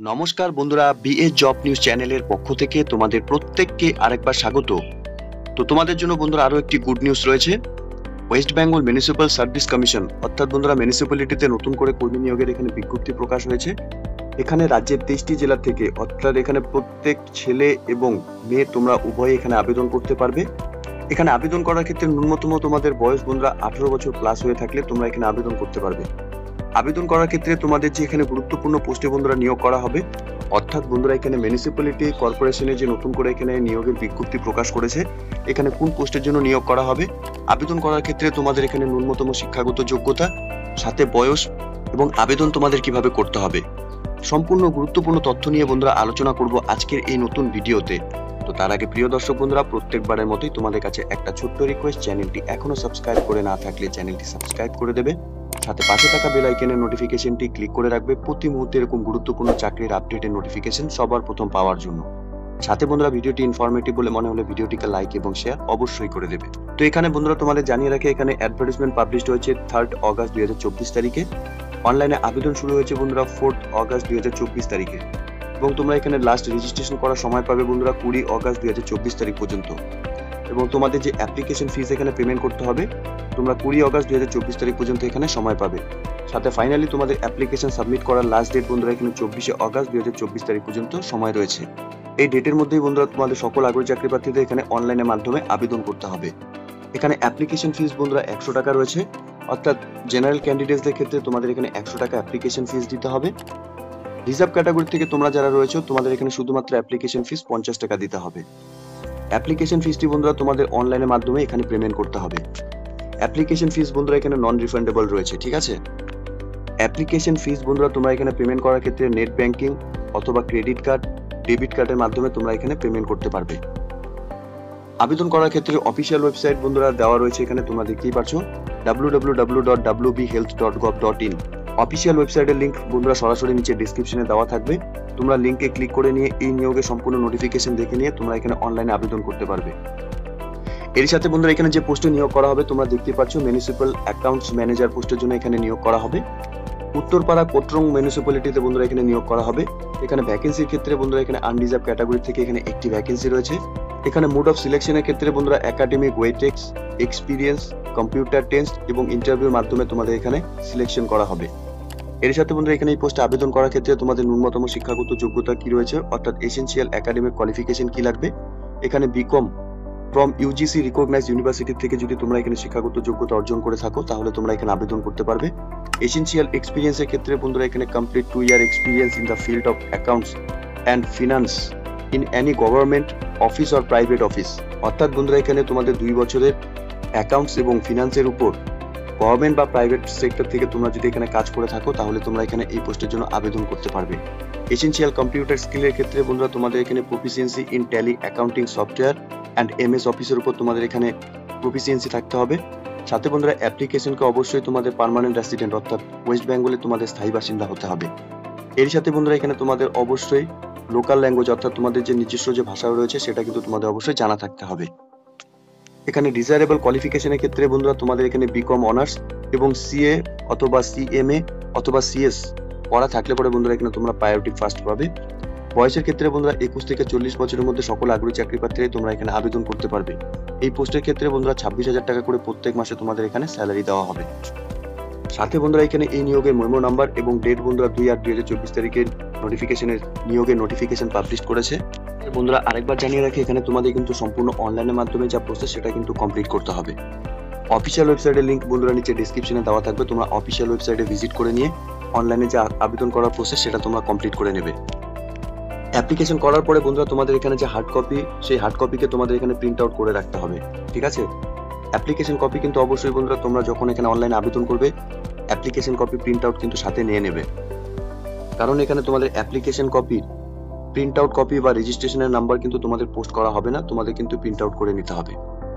নমস্কার বন্ধুরা, BA job news চ্যানেলের পক্ষ থেকে তোমাদের প্রত্যেককে আরেকবার স্বাগত। তো তোমাদের জন্য বন্ধুরা আরো একটি গুড নিউজ রয়েছে। West Bengal municipal service commission অর্থাৎ বন্ধুরা মিউনিসিপ্যালিটিতে নতুন করে কর্মী নিয়োগের এখানে বিজ্ঞপ্তি প্রকাশ হয়েছে। এখানে রাজ্যের 23টি জেলা থেকে অর্থাৎ এখানে প্রত্যেক ছেলে এবং মেয়ে তোমরা উভয়ে এখানে আবেদন করতে পারবে। এখানে আবেদন করার ক্ষেত্রে ন্যূনতম তোমাদের বয়স বন্ধুরা 18 বছর প্লাস হয়ে থাকলে তোমরা এখানে আবেদন করতে পারবে। আবেদন করার ক্ষেত্রে তোমাদের যে এখানে গুরুত্বপূর্ণ পোস্টে বন্ধুরা নিয়োগ করা হবে, অর্থাৎ বন্ধুরা এখানে মিউনিসিপ্যালিটি কর্পোরেশনে যে নতুন করে এখানে নিয়োগের বিজ্ঞপ্তি প্রকাশ করেছে, এখানে কোন পোস্টের জন্য নিয়োগ করা হবে। আবেদন করার ক্ষেত্রে তোমাদের এখানে ন্যূনতম শিক্ষাগত যোগ্যতা, সাথে বয়স এবং আবেদন তোমাদের কিভাবে করতে হবে, সম্পূর্ণ গুরুত্বপূর্ণ তথ্য নিয়ে বন্ধুরা আলোচনা করব আজকের এই নতুন ভিডিওতে। তো তার আগে প্রিয় দর্শক বন্ধুরা, প্রত্যেকবারের মতোই তোমাদের কাছে একটা ছোট্ট রিকোয়েস্ট, চ্যানেলটি এখনো সাবস্ক্রাইব করে না থাকলে চ্যানেলটি সাবস্ক্রাইব করে দেবে, সাথে পাশে থাকা বেল আইকনের নোটিফিকেশনটি ক্লিক করে রাখবে প্রতি মুহূর্তে এরকম গুরুত্বপূর্ণ চাকরির আপডেটের নোটিফিকেশন সবার প্রথম পাওয়ার জন্য। সাথে বন্ধুরা ভিডিওটি ইনফরমেটিভ বলে মনে হলে ভিডিওটিকে লাইক এবং শেয়ার অবশ্যই করে দেবে। তো এখানে বন্ধুরা তোমাদের জানিয়ে রাখে, এখানে অ্যাডভার্টাইজমেন্ট পাবলিশড হয়েছে 3 অগাস্ট 2024 তারিখে। অনলাইনে আবেদন শুরু হয়েছে বন্ধুরা 4 অগাস্ট 2024 তারিখে এবং তোমরা এখানে লাস্ট রেজিস্ট্রেশন করার সময় পাবে বন্ধুরা 20 অগাস্ট 2024 তারিখ পর্যন্ত। এবং তোমাদের যে অ্যাপ্লিকেশন ফিস এখানে পেমেন্ট করতে হবে, তোমরা 20 অগাস্ট 2024 তারিখ পর্যন্ত এখানে সময় পাবে। সাথে ফাইনালি তোমাদের অ্যাপ্লিকেশন সাবমিট করার লাস্ট ডেট বন্ধুরা এখানে 24 অগাস্ট 2024 তারিখ পর্যন্ত সময় রয়েছে। এই ডেটের মধ্যেই বন্ধুরা তোমাদের সকল আগ্রহী চাকরি প্রার্থীদের এখানে অনলাইনের মাধ্যমে আবেদন করতে হবে। এখানে অ্যাপ্লিকেশন ফিস বন্ধুরা 100 টাকা রয়েছে, অর্থাৎ জেনারেল ক্যান্ডিডেটসদের ক্ষেত্রে তোমাদের এখানে 100 টাকা অ্যাপ্লিকেশন ফিস দিতে হবে। রিজার্ভ ক্যাটাগরি থেকে তোমরা যারা রয়েছে তোমাদের এখানে শুধুমাত্র অ্যাপ্লিকেশন ফিস 50 টাকা দিতে হবে। অ্যাপ্লিকেশন ফিসটি বন্ধুরা তোমাদের অনলাইনের মাধ্যমে এখানে পেমেন্ট করতে হবে। অ্যাপ্লিকেশন ফিস বন্ধুরা এখানে নন রিফান্ডেবল রয়েছে, ঠিক আছে। অ্যাপ্লিকেশন ফিস বন্ধুরা তোমরা এখানে পেমেন্ট করার ক্ষেত্রে নেট ব্যাংকিং অথবা ক্রেডিট কার্ড, ডেবিট কার্ডের মাধ্যমে তোমরা এখানে পেমেন্ট করতে পারবে। আবেদন করার ক্ষেত্রে অফিসিয়াল ওয়েবসাইট বন্ধুরা দেওয়া রয়েছে, এখানে তোমরা দেখতেই পাচ্ছ www.wbhealth.gov.in। অফিসিয়াল ওয়েবসাইটের লিংক বন্ধুরা সরাসরি নিচে ডেসক্রিপশনে দেওয়া থাকবে। তোমরা লিংকে ক্লিক করে নিয়ে এই নিয়োগের সম্পূর্ণ নোটিফিকেশন দেখে নিয়ে তোমরা এখানে অনলাইনে আবেদন করতে পারবে। এর সাথে বন্ধুরা এখানে যে পোস্টে নিয়োগ করা হবে তোমরা দেখতে পাচ্ছ মিউনিসিপ্যাল অ্যাকাউন্টস ম্যানেজার পোস্টের জন্য এখানে নিয়োগ করা হবে। উত্তরপাড়া কোটরং মিউনিসিপ্যালিটিতে বন্ধুরা এখানে নিয়োগ করা হবে। এখানে ভ্যাকেন্সির ক্ষেত্রে বন্ধুরা এখানে আনরিজার্ভ ক্যাটাগরি থেকে এখানে একটি ভ্যাকেন্সি রয়েছে। এখানে মোড অফ সিলেকশনের ক্ষেত্রে বন্ধুরা academic weightage, experience, computer test এবং ইন্টারভিউর মাধ্যমে তোমাদের এখানে সিলেকশন করা হবে। এর সাথে বন্ধুরা এখানে এই পোস্টে আবেদন করার ক্ষেত্রে তোমাদের ন্যূনতম শিক্ষাগত যোগ্যতা কি রয়েছে, অর্থাৎ এসেনশিয়াল একাডেমিক কোয়ালিফিকেশন কি লাগবে। এখানে BCom from UGC recognised university থেকে যদি তোমরা এখানে শিক্ষাগত যোগ্যতা অর্জন করে থাকো তাহলে তোমরা এখানে আবেদন করতে পারবে। এসেনশিয়াল এক্সপিরিয়েন্সের ক্ষেত্রে বন্ধুরা এখানে complete 2 year experience in the field of accounts and finance in any government office or private office, অর্থাৎ বন্ধুরা এখানে তোমাদের 2 বছরের অ্যাকাউন্টস এবং ফিনান্সের উপর গভর্নমেন্ট বা প্রাইভেট সেক্টর থেকে তোমরা যদি এখানে কাজ করে থাকো তাহলে তোমরা এখানে এই পোস্টের জন্য আবেদন করতে পারবে। এসেনশিয়াল কম্পিউটার স্কিলের ক্ষেত্রে বন্ধুরা তোমাদের এখানে proficiency in Tally accounting software and MS অফিসের উপর তোমাদের এখানে প্রফিসিয়েন্সি থাকতে হবে। সাথে বন্ধুরা অ্যাপ্লিকেশনকে অবশ্যই তোমাদের পার্মানেন্ট রেসিডেন্ট অর্থাৎ ওয়েস্ট বেঙ্গলে তোমাদের স্থায়ী বাসিন্দা হতে হবে। এর সাথে বন্ধুরা এখানে তোমাদের অবশ্যই লোকাল ল্যাঙ্গুয়েজ অর্থাৎ তোমাদের যে নিজস্ব যে ভাষা রয়েছে সেটা কিন্তু তোমাদের অবশ্যই জানা থাকতে হবে। এখানে ডিজায়ারেবল কোয়ালিফিকেশনের ক্ষেত্রে বন্ধুরা তোমাদের এখানে বিকম অনার্স এবং সিএ অথবা সিএমএ অথবা সিএস পড়া থাকলে পরে বন্ধুরা এখানে তোমরা প্রায়োরিটি ফার্স্ট পাবে। বয়সের ক্ষেত্রে বন্ধুরা 21 থেকে 40 বছরের মধ্যে সকল আগ্রহী চাকরি প্রার্থীরা তোমরা এখানে আবেদন করতে পারবে। এই পোস্টের ক্ষেত্রে বন্ধুরা 26,000 টাকা করে প্রত্যেক মাসে তোমাদের এখানে স্যালারি দেওয়া হবে। সাথে বন্ধুরা এখানে এই নিয়োগের মেমো নাম্বার এবং ডেট বন্ধুরা 2/8/2024 তারিখের নিয়োগের নোটিফিকেশন পাবলিশ করেছে। বন্ধুরা আরেকবার জানিয়ে রাখি, এখানে তোমাদের কিন্তু সম্পূর্ণ অনলাইনের মাধ্যমে যা প্রসেস সেটা কিন্তু কমপ্লিট করতে হবে। অফিসিয়াল ওয়েবসাইটের লিংক বন্ধুরা নিচে ডেসক্রিপশনে দেওয়া থাকবে, তোমরা অফিসিয়াল ওয়েবসাইটে ভিজিট করে নিয়ে অনলাইনে যে আবেদন করার প্রসেস সেটা তোমরা কমপ্লিট করে নেবে। অ্যাপ্লিকেশন করার পরে বন্ধুরা তোমাদের এখানে যে হার্ড কপি, সেই হার্ড কপিকে তোমাদের এখানে প্রিন্ট আউট করে রাখতে হবে, ঠিক আছে। অ্যাপ্লিকেশন কপি কিন্তু অবশ্যই বন্ধুরা তোমরা যখন এখানে অনলাইনে আবেদন করবে অ্যাপ্লিকেশন কপি প্রিন্ট আউট কিন্তু সাথে নিয়ে নেবে, কারণ এখানে তোমাদের application copy print out copy বা রেজিস্ট্রেশনের নাম্বার কিন্তু তোমাদের পোস্ট করা হবে না, তোমাদের কিন্তু প্রিন্ট আউট করে নিতে হবে।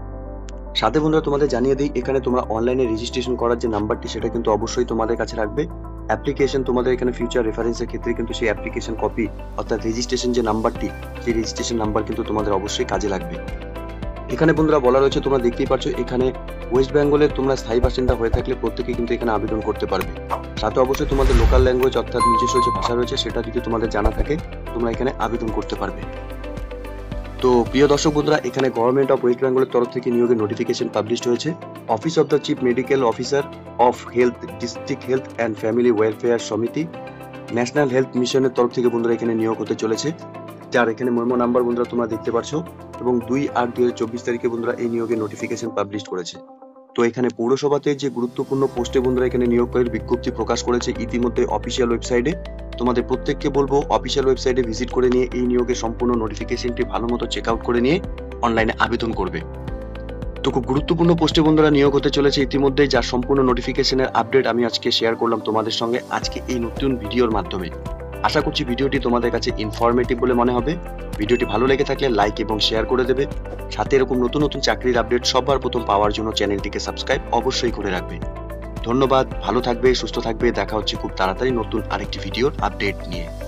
সাথে বন্ধুরা তোমাদের জানিয়ে দিই, এখানে তোমরা অনলাইনে রেজিস্ট্রেশন করার যে নাম্বারটি সেটা কিন্তু অবশ্যই তোমাদের কাছে রাখবে। অ্যাপ্লিকেশন তোমাদের এখানে ফিউচার রেফারেন্সের ক্ষেত্রে কিন্তু সেই অ্যাপ্লিকেশন কপি অর্থাৎ রেজিস্ট্রেশন যে নাম্বারটি, সেই রেজিস্ট্রেশন নাম্বার কিন্তু তোমাদের অবশ্যই কাজে লাগবে। এখানে বন্ধুরা বলা রয়েছে, তোমরা দেখতেই পাচ্ছ, এখানে ওয়েস্ট বেঙ্গলের তোমরা স্থায়ী বাসিন্দা হয়ে থাকলে প্রত্যেকে কিন্তু এখানে আবেদন করতে পারবে। সাথে অবশ্যই তোমাদের লোকাল ল্যাঙ্গুয়েজ অর্থাৎ নিজস্ব যে ভাষা রয়েছে সেটা যদি তোমাদের জানা থাকে তোমরা এখানে আবেদন করতে পারবে। তো প্রিয় দর্শক বন্ধুরা, এখানে গভর্নমেন্ট অফ ওয়েস্ট বেঙ্গলের তরফ থেকে নিয়োগের নোটিফিকেশন পাবলিশড হয়েছে। Office of the chief medical officer of health, district health and family welfare সমিতি, ন্যাশনাল হেলথ মিশনের তরফ থেকে বন্ধুরা এখানে নিয়োগ হতে চলেছে। যার এখানে মেমো নাম্বার বন্ধুরা তোমরা দেখতে পাচ্ছ, এবং 2/8/2024 তারিখে বন্ধুরা এই নিয়োগের নোটিফিকেশন পাবলিশ করেছে। তো এখানে পৌরসভাতে যে গুরুত্বপূর্ণ পোস্টে বন্ধুরা এখানে নিয়োগের বিজ্ঞপ্তি প্রকাশ করেছে ইতিমধ্যে অফিসিয়াল ওয়েবসাইটে। তোমাদের প্রত্যেককে বলবো অফিসিয়াল ওয়েবসাইটে ভিজিট করে নিয়ে এই নিয়োগের সম্পূর্ণ নোটিফিকেশনটি ভালো মতো চেক আউট করে নিয়ে অনলাইনে আবেদন করবে। তো খুব গুরুত্বপূর্ণ পোস্টে বন্ধুরা নিয়োগ হতে চলেছে ইতিমধ্যে, যার সম্পূর্ণ নোটিফিকেশনের আপডেট আমি আজকে শেয়ার করলাম তোমাদের সঙ্গে আজকে এই নতুন ভিডিওর মাধ্যমে। আশা করছি ভিডিওটি তোমাদের কাছে ইনফরমেটিভ বলে মনে হবে। ভিডিওটি ভালো লেগে থাকলে লাইক এবং শেয়ার করে দেবে। সাথে এরকম নতুন নতুন চাকরির আপডেট সবার প্রথম পাওয়ার জন্য চ্যানেলটিকে সাবস্ক্রাইব অবশ্যই করে রাখবে। ধন্যবাদ, ভালো থাকবে, সুস্থ থাকবে। দেখা হচ্ছে খুব তাড়াতাড়ি নতুন আরেকটি ভিডিওর আপডেট নিয়ে।